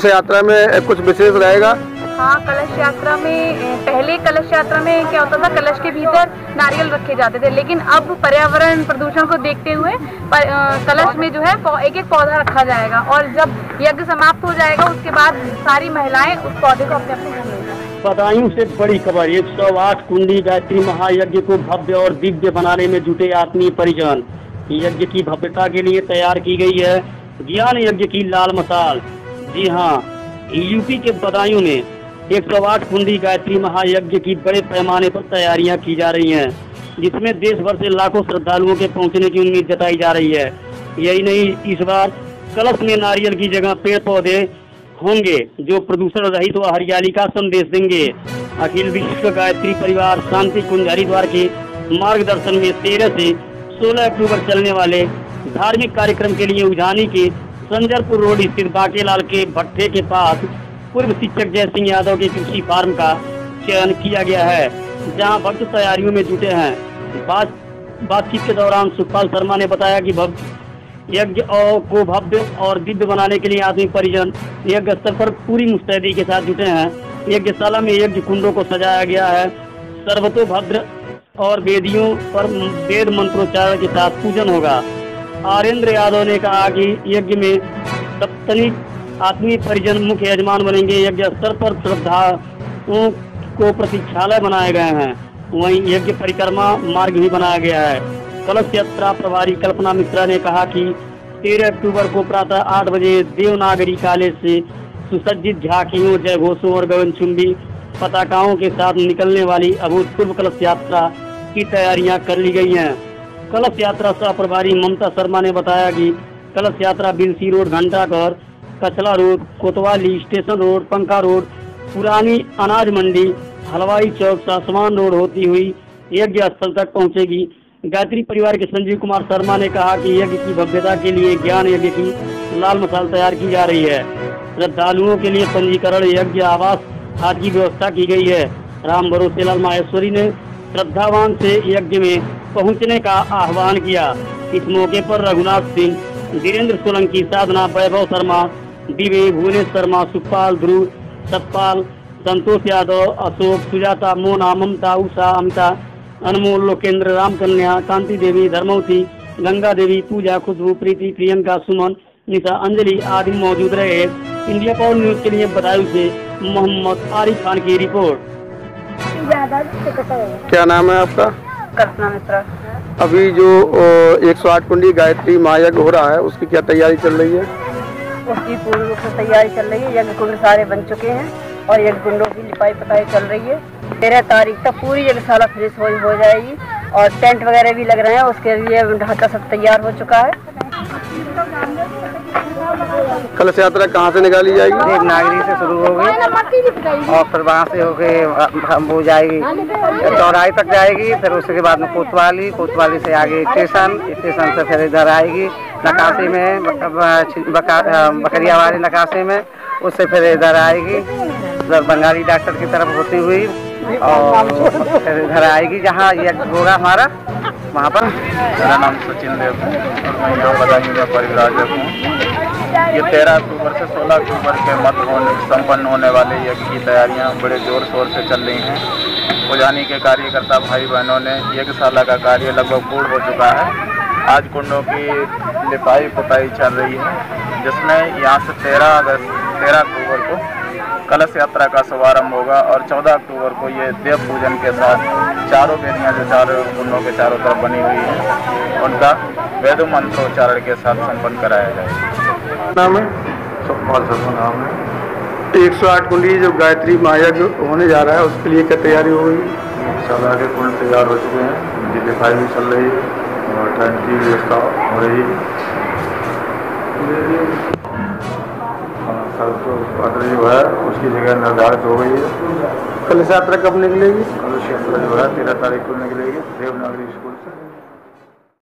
यात्रा में कुछ विशेष रहेगा? हाँ, कलश यात्रा में पहले कलश यात्रा में क्या होता था, कलश के भीतर नारियल रखे जाते थे, लेकिन अब पर्यावरण प्रदूषण को देखते हुए कलश में जो है एक एक पौधा रखा जाएगा और जब यज्ञ समाप्त हो जाएगा उसके बाद सारी महिलाएं उस पौधे को अपने अपने घर ले जाएंगी। बदायूं से बड़ी खबर। 108 कुंडी गायत्री महायज्ञ को भव्य और दिव्य बनाने में जुटे आत्मीय परिजन। यज्ञ की भव्यता के लिए तैयार की गई है ज्ञान यज्ञ की लाल मसाल। जी हाँ, यूपी के बदायूं में 108 कुंडी गायत्री महायज्ञ की बड़े पैमाने पर तैयारियां की जा रही हैं, जिसमें देश भर से लाखों श्रद्धालुओं के पहुंचने की उम्मीद जताई जा रही है। यही नहीं, इस बार कलश में नारियल की जगह पेड़ पौधे होंगे जो प्रदूषण रहित व हरियाली का संदेश देंगे। अखिल विश्व गायत्री परिवार शांति कुंज हरिद्वार के मार्गदर्शन में 13 से 16 अक्टूबर चलने वाले धार्मिक कार्यक्रम के लिए उजानी के संजरपुर रोड स्थित बाकेलाल के भट्टे के पास पूर्व शिक्षक जय सिंह यादव के कृषि फार्म का चयन किया गया है, जहां भक्त तैयारियों में जुटे हैं। बातचीत के दौरान सुखपाल शर्मा ने बताया कि यज्ञ को भव्य और दिव्य बनाने के लिए आदमी परिजन यज्ञ स्थल पर पूरी मुस्तैदी के साथ जुटे हैं। यज्ञशाला में यज्ञ कुंडों को सजाया गया है। सर्वतोभद्र और वेदियों पर वेद मंत्रोच्चारण के साथ पूजन होगा। आरेंद्र यादव ने कहा कि यज्ञ में सप्तनिक आत्मीय परिजन मुख्य यजमान बनेंगे। यज्ञ स्थल पर श्रद्धालुओं को प्रतीक्षालय बनाए गए हैं। वहीं यज्ञ परिक्रमा मार्ग भी बनाया गया है। कलश यात्रा प्रभारी कल्पना मिश्रा ने कहा कि 13 अक्टूबर को प्रातः 8 बजे देवनागरी काले से सुसज्जित झांकियों, जयघोषों और गगनचुंबी पताकाओं के साथ निकलने वाली अभूतपूर्व कलश यात्रा की तैयारियां कर ली गई हैं। कलश यात्रा सह प्रभारी ममता शर्मा ने बताया कि कलश यात्रा Bilsi road, Ghantaghar, Kachla road, Kotwali station road, Pankha road, Purani Anaj मंडी, हलवाई चौक, सासमान रोड होती हुई यज्ञ स्थल तक पहुंचेगी। गायत्री परिवार के संजीव कुमार शर्मा ने कहा कि यज्ञ की भव्यता के लिए ज्ञान यज्ञ की लाल मसाल तैयार की जा रही है। श्रद्धालुओं के लिए पंजीकरण, यज्ञ आवास आदि की व्यवस्था की गई है। राम भरोसे लाल माहेश्वरी ने श्रद्धावान से यज्ञ में पहुंचने का आह्वान किया। इस मौके पर रघुनाथ सिंह, धीरेन्द्र सोलंकी, साधना, वैभव शर्मा, दिवे, भुवनेश शर्मा, सुखपाल, ध्रुव, सतपाल, संतोष यादव, अशोक, सुजाता, मोना, ममता, उषा, अमिता, अनमोल, लोकेंद्र, रामकन्या, कांति देवी, धर्मवती, गंगा देवी, पूजा, खुशबू, प्रीति, प्रियंका, सुमन, निशा, अंजलि आदि मौजूद रहे। इंडिया पावर न्यूज के लिए बदायूं से मोहम्मद आरिफ खान की रिपोर्ट। क्या नाम है आपका? कल्पना मिश्रा। अभी जो 108 कुंडी गायत्री महायज्ञ हो रहा है, उसकी क्या तैयारी चल रही है? उसकी पूरी रूप से तैयारी चल रही है। यज्ञ कुंड सारे बन चुके हैं और यज्ञ कुंडों की लिपाई पताई चल रही है। 13 तारीख तक पूरी यज्ञशाला फिनिश हो जाएगी और टेंट वगैरह भी लग रहे हैं, उसके लिए ढांचा सब तैयार हो चुका है। कलश यात्रा कहाँ से निकाली जाएगी? देवनागरी से शुरू होगी और फिर वहाँ से होके हो जाएगी, चौराहे तक जाएगी। फिर उसके बाद में कोतवाली से आगे स्टेशन से फिर इधर आएगी नकाशे में, बकरिया वाले नकाशे में, उससे फिर इधर आएगी बंगाली डॉक्टर की तरफ होती हुई और फिर इधर आएगी जहाँ यज्ञ होगा हमारा, वहाँ पर। मेरा नाम सचिन देव है और मैं यहाँ बदायूं में परिव्राजक हूँ। ये 13 अक्टूबर से 16 अक्टूबर के मध्य संपन्न होने वाले यज्ञ की तैयारियां बड़े जोर शोर से चल रही हैं। उजानी के कार्यकर्ता भाई बहनों ने यज्ञशाला का कार्य लगभग पूर्ण हो चुका है। आज कुंडों की लिपाई पुताई चल रही है, जिसमें यहाँ से 13 अक्टूबर को कलश यात्रा का शुभारंभ होगा और 14 अक्टूबर को ये देव पूजन के साथ चारों वेदियाँ जो चारों कुंडों के चारों तरफ बनी हुई हैं, उनका वेद मंत्रोच्चारण के साथ संपन्न कराया जाएगा। नाम है? सुखपाल शर्मा नाम है। 108 कुंडी जो गायत्री महायज्ञ होने जा रहा है, उसके लिए क्या तैयारी हो गई? शाला के कुंड तैयार हो चुके हैं, उनकी लिपाई भी चल रही है और टेंट की व्यवस्था हो रही है। जो है उसकी जगह निर्धारित हो गई है। कलश यात्रा कब निकलेगी? कलश यात्रा जो है 13 तारीख को निकलेगी देवनागरी स्कूल से।